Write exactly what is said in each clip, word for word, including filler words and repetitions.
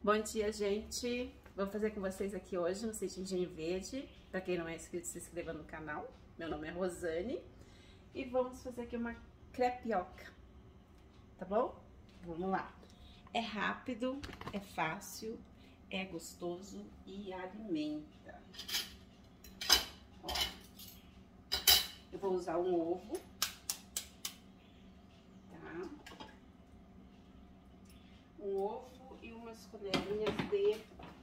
Bom dia, gente! Vou fazer com vocês aqui hoje um ceitinho verde. Para quem não é inscrito, se inscreva no canal. Meu nome é Rosane. E vamos fazer aqui uma crepioca, tá bom? Vamos lá! É rápido, é fácil, é gostoso e alimenta. Ó, eu vou usar um ovo, tá? Um ovo e umas colherinhas de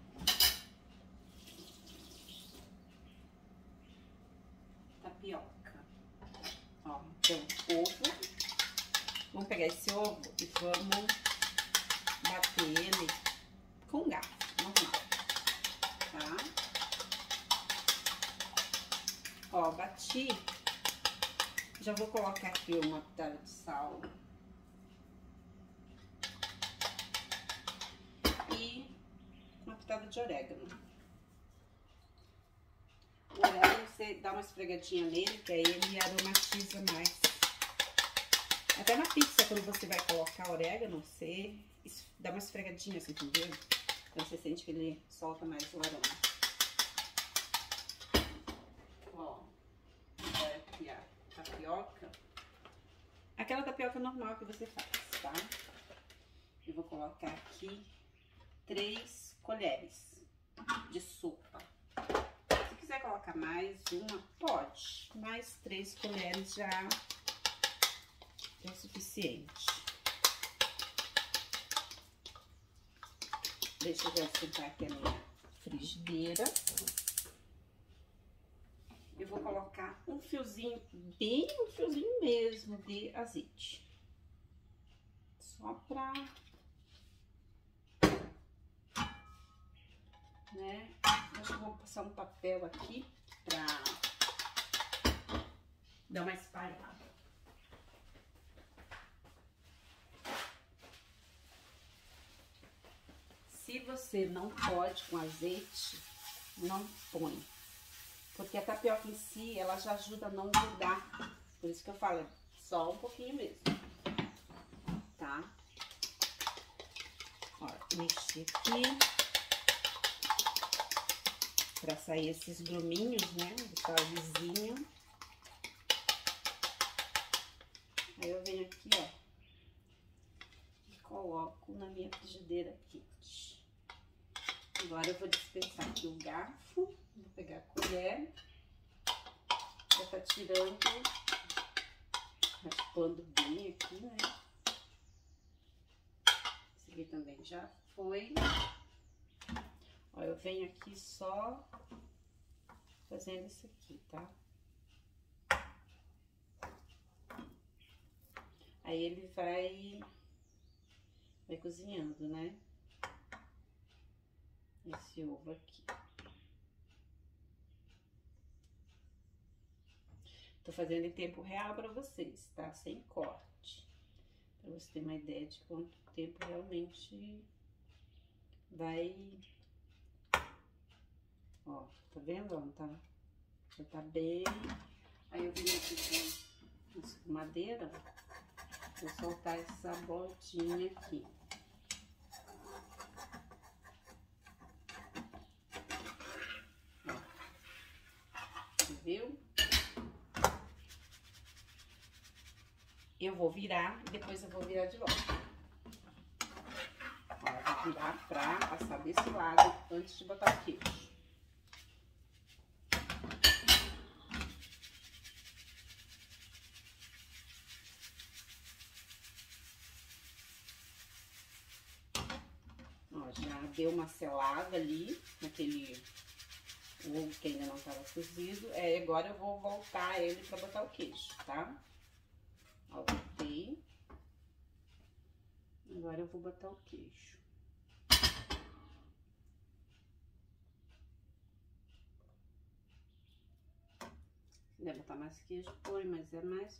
tapioca. Ó, então, ovo. Vamos pegar esse ovo e vamos bater ele com garfo, normal, tá? Ó, bati. Já vou colocar aqui uma pitada de sal. E uma pitada de orégano. O orégano você dá uma esfregadinha nele, que aí ele aromatiza mais. Até na pizza, quando você vai colocar orégano, você dá uma esfregadinha assim, entendeu? Então você sente que ele solta mais o aroma. Ó, agora aqui a tapioca. Aquela tapioca normal que você faz, tá? Eu vou colocar aqui três colheres de sopa. Se quiser colocar mais uma, pode. Mais três colheres já é o suficiente. Deixa eu já esquentar aqui a minha frigideira. Eu vou colocar um fiozinho, bem um fiozinho mesmo de azeite. Só pra... né? Acho que vou passar um papel aqui pra dar uma espalhada. Se você não pode com azeite, não põe. Porque a tapioca em si, ela já ajuda a não grudar. Por isso que eu falo, só um pouquinho mesmo. Tá? Ó, mexi aqui. Pra sair esses gruminhos, né? Do caldezinho. Aí eu venho aqui, ó. E coloco na minha frigideira quente. Agora eu vou dispensar aqui o garfo. Vou pegar a colher. Já tá tirando, raspando bem aqui, né? Esse aqui também já foi. Ó, eu venho aqui só fazendo isso aqui, tá? Aí ele vai, vai cozinhando, né? Esse ovo aqui. Tô fazendo em tempo real pra vocês, tá? Sem corte. Pra você ter uma ideia de quanto tempo realmente vai... Ó, tá vendo? Ó, tá, já tá bem. Aí eu vim aqui com escumadeira, vou soltar essa bolinha aqui. Ó, viu? Eu vou virar e depois eu vou virar de volta. Ó, eu vou virar pra passar desse lado antes de botar o queijo. Já deu uma selada ali, naquele ovo que ainda não estava cozido. É, agora eu vou voltar ele para botar o queijo, tá? Ó, botei. Agora eu vou botar o queijo. Se quiser botar mais queijo, põe, mas é mais...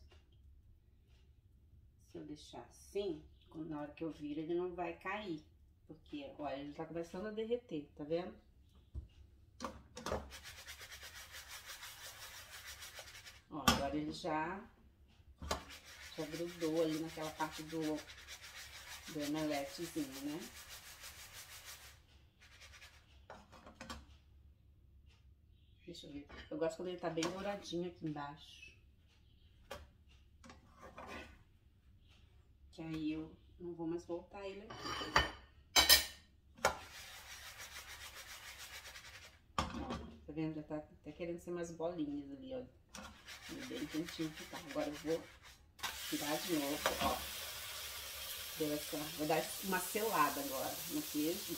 Se eu deixar assim, na hora que eu viro, ele não vai cair. Porque, olha, ele tá começando a derreter, tá vendo? Ó, agora ele já, já grudou ali naquela parte do, do omeletezinho, né? Deixa eu ver. Eu gosto quando ele tá bem douradinho aqui embaixo. Que aí eu não vou mais voltar ele aqui. Tá vendo? Já tá até querendo ser umas bolinhas ali, ó. Bem quentinho que tá. Agora eu vou tirar de novo, ó. Deu essa... Vou dar uma selada agora no queijo.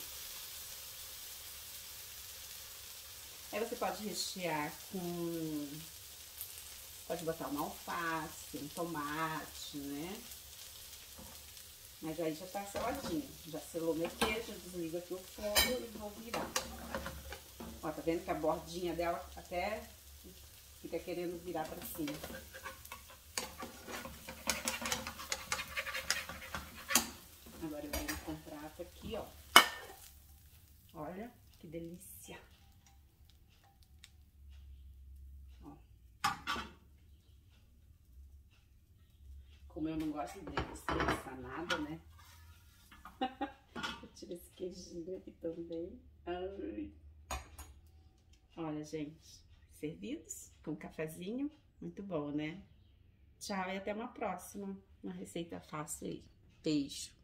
Aí você pode rechear com... Pode botar uma alface, um tomate, né? Mas aí já tá seladinho. Já selou meu queijo, eu desligo aqui o fogo e vou virar. Ó, tá vendo que a bordinha dela até fica querendo virar pra cima. Agora eu venho com o prato aqui, ó. Olha que delícia. Ó. Como eu não gosto de desperdiçar nada, né? Eu tiro esse queijinho aqui também. Ai. Olha, gente, servidos com um cafezinho, muito bom, né? Tchau e até uma próxima, uma receita fácil aí. Beijo!